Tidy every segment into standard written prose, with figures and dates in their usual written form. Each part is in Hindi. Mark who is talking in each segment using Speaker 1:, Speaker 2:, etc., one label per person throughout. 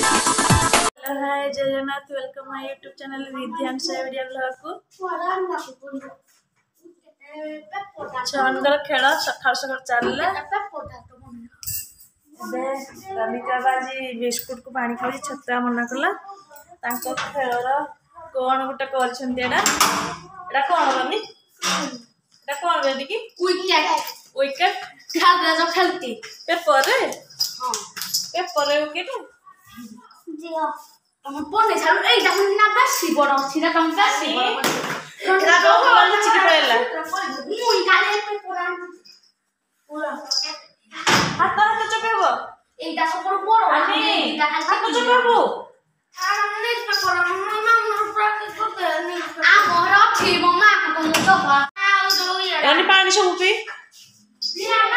Speaker 1: हाय जय Jagannath welcome my YouTube channel Riddhiyansh video blog को छुआंकर खेल सकाल सकाल चलला रमिका बाजी बिस्कुट को पानी खाई छतुआ मना कला खेलर कौन गोटे कर कौन रमी कौन रेडी की विकेट खेलती पेपर पेपर विकेट तुम पने छाड़ ए जाम ना बेसी बड़ अछि ना तुम बेसी बड़ एरा तो वाला चिक पड़ेला मुई काले पेपर पूरा हाथ हाथ चपेबो एटा सब बड़ अनि हाथ चपेबो हां ने पेपर मम्मा प्रैक्टिस करते नि आ घर अछि मम्मा को चपा यानी पानी सब पी लिया ना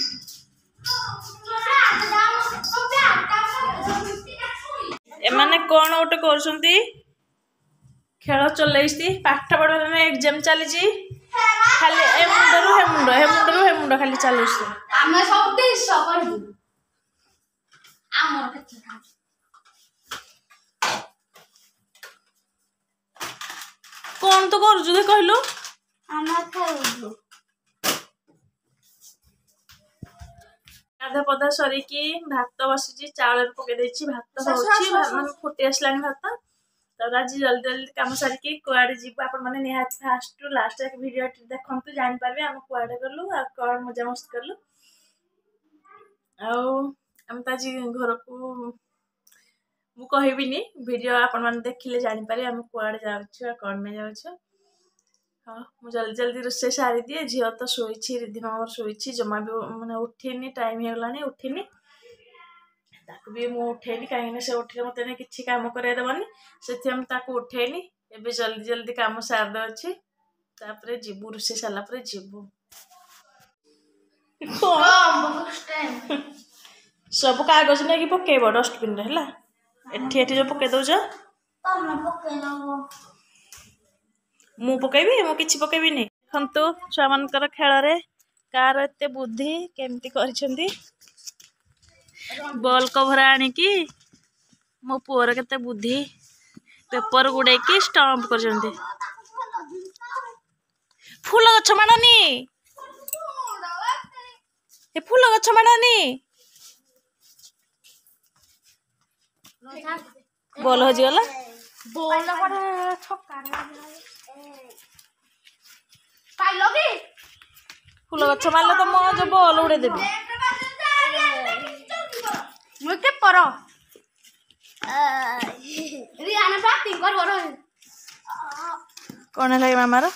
Speaker 1: एमाने कौन गोटे कर खेल चलती पाठ पढ़ा एग्जाम चली खाली ए मुंडरू हे मुंड खाली चलुस कौन तो कर कहलु गाधा पदा सरिकी भात बसी चाउल पकई भात हो फुटी आसला भात तो आज जल्दी जल्दी कम सारिकी कुआड़े जीव आप निहाती फास्ट टू लास्ट तक वीडियो देखु जापारे आम कुआड़े गलु कौन मजा मस्त कलु आम तो आज घर को मु कहबिनी वीडियो आपण मैंने देखिले जापारे आम कुआड़े जाऊँ कौन में जाऊँ हाँ मुझे जल्दी जल्दी रोसे सारी दिए झील तो शोची रिद्धिमा शोची जमा भी मैंने उठेनी टाइम होगा उठिनी भी मुझे उठेनी कहीं से उठे मत कि कम करदेवनी से उठेनी एवं जल्दी जल्दी कम सारद अच्छी जीवु रोसे सारापर जीवु सब कागज नहीं पकेब डस्टबिन है एठी जो पकई दौच मु पकेबी मु किछि पकेबी नहीं देखंतु छुआ मानकर खेल रे कार एते बुद्धि केमती करिसेंती बॉल कवर आनिकी मो पुअर केते बुद्धि पेपर गुड़े की स्टंप करसेंती फूल गछ माननी ए फूल गछ माननी बॉल हो जिगला बॉल पड़े छक्का फूल गछ मारले तो मो जो बॉल उड़े देबी मुके पर रियाना बैटिंग कर बरो कोन लागे मामार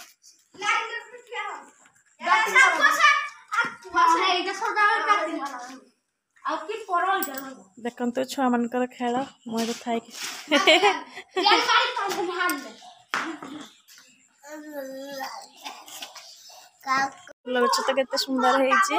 Speaker 1: देखते छुआ मानकर खेल मुझे थाई फूल गछ तो केते सुंदर है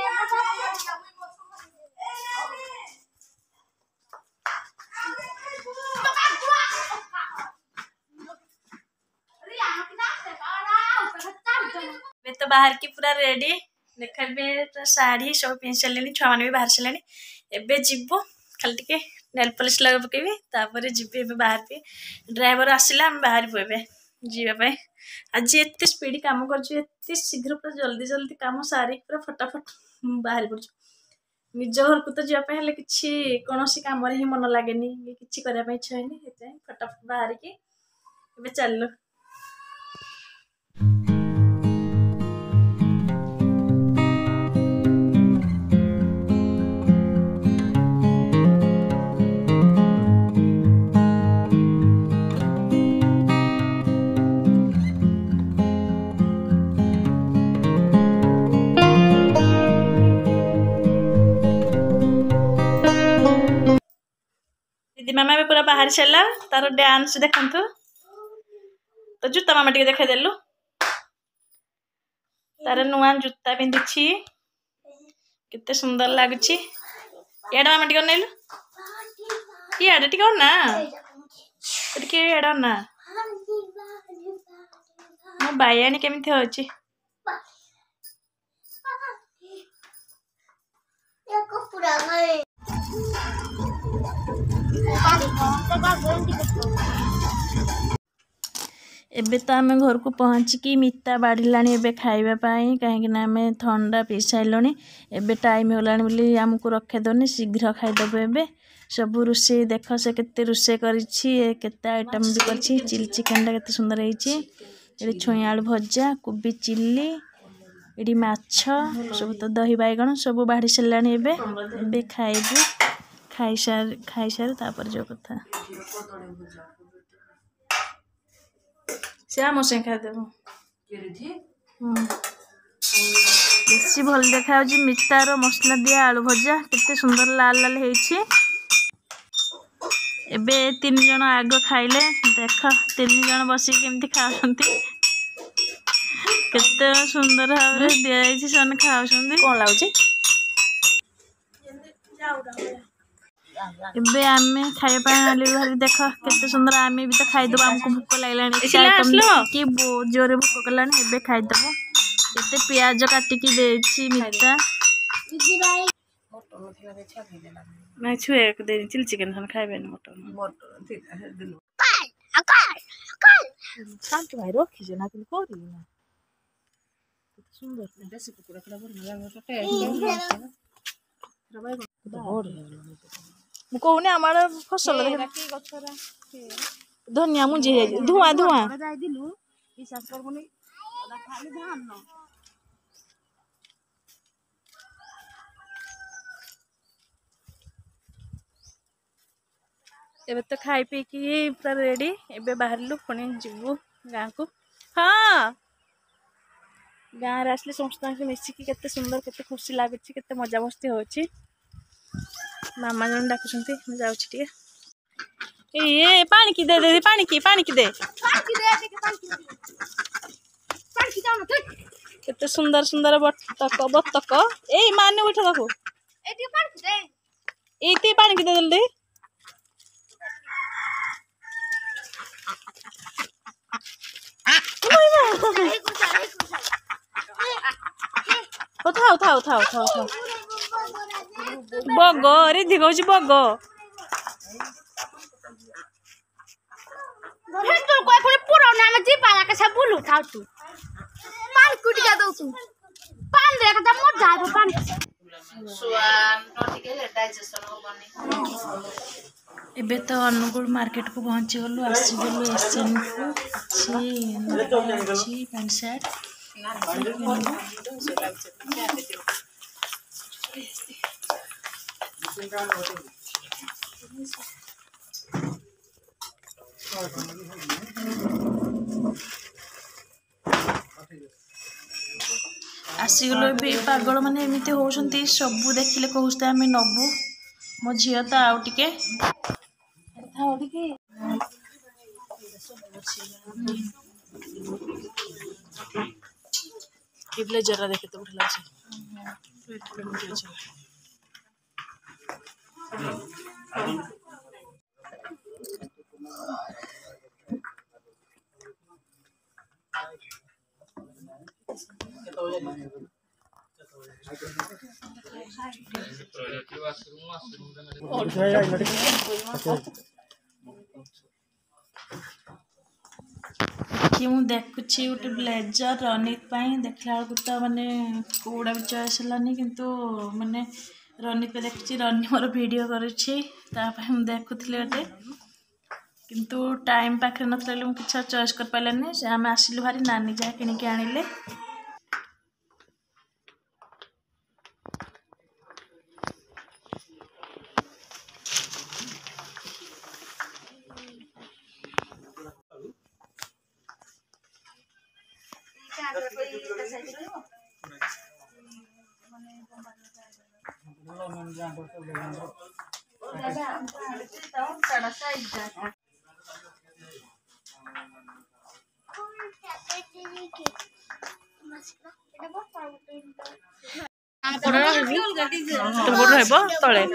Speaker 1: तो बाहर की पूरा रेडी देखा शाढ़ी सब पिंधि सारे छुआ मैंने भी बाहर सारे एवं जीव खाली टे नेल पॉलिश लगे पकेबी जीवी बाहर भी ड्राइवर आसला आम बाहर पे जीवाई आज एत स्पीड काम कर शीघ्र पूरा जल्दी जल्दी काम सारी पूरा फटाफट बाहर पड़ू निज घर को तो जावाई कि कौन कम ही मन लगे कि करने इच्छा है फटाफट बाहर की चल मामा भी पूरा बाहर चला तार डांस देखंतु तो जूता मामा टिके देखा देलु तार नुआ जूता पिंधि केते सुंदर लगुची याडा मामा टिके नेलु याडा टिके ना टिके याडा ना मो बायानी केमिथि होची या को पूरा गए एबे तो आम घर को पहुँचिकी मिता बाढ़ला एबे खाइबापाई कहीं आम थंडा पी सारे एबे टाइम होलानी बोली आमको रखेदनी शीघ्र खाइदेबू एबे सब रोषे देख से केते रोषे करते आइटम भी कर चिली चिकेन केते सुंदर है छुई आलू भजा कोबी चिल्ली ये माछ सब तो दही बैगण सब बाढ़ी सारे एबे खाइबू खाई सारे तापर जो कथा श्याम से खादेव बेसी भल देखा मितार मसला दिया आलू भजा केते सुंदर लाल लाल है एबे 3 जन आग खाइले देख 3 जन बस केमती खाते केते सुंदर भाव में दिखाई से खाऊँ कौन लगुच एबे आमे खाइबा भारी देख केते सुंदर आमे भी तो खाइदेव आमको भूक लगे कि बहुत जोरे भूक कलानी एबे खाइदेव केते प्याज काटिकी देछि मिता मैं छुए दे चिली चिकेन खान खाइबे न मटन शांति भाई रखी जे ना कि कोरी ना सुंदर देसी कुकुड़ा खड़ा बोल मु कहूनी आमार फसल धनिया मुंजी धुआं धुआं एबे तो खाई पी की पूरा रेडी एबे बाहरलु पुणी जीवु गाँ को हाँ गाँव रे आसले समस्त मिसिकी केते सुंदर केते खुशी लागुची केते मजा मस्ती होची मामा जन डाकुछंती मैं जाउची टिके ए पानी की दे पानी की दे केते सुंदर सुंदर बत्तक ए माने बैठा देखो एती पानी की दे जल्दी थाओ बग रिधि कहूँ बग एबे तो अनुगुल मार्केट को पहुंची गलु आसीगलु एसएन को पैंट शर्ट आसीगलु पागल माने एमती होउछंती सबु देखिले कहउछते आमे नबु मो झियो तो आउ टिके ब्लेजर देखे तो बढ़िया कि मु देखुची गोटे ब्लेजर रनित देखला बेलू तो माने कोड़ा भी चॉइस हलानी किंतु माने रनित पे देखुची रनी मोर वीडियो करुची मु देखुली गोटे किंतु टाइम पाखे नथले किछा चॉइस कर पाइलानी से आम आसिलु भारी नानी जहाँ किनिकी आनिले तले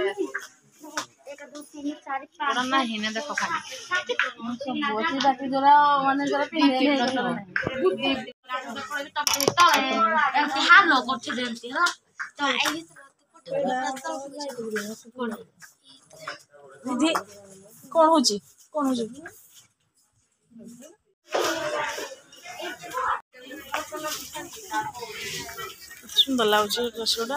Speaker 1: दीदी कौन हो सुंदर लगुच ड्रेसगुड़ा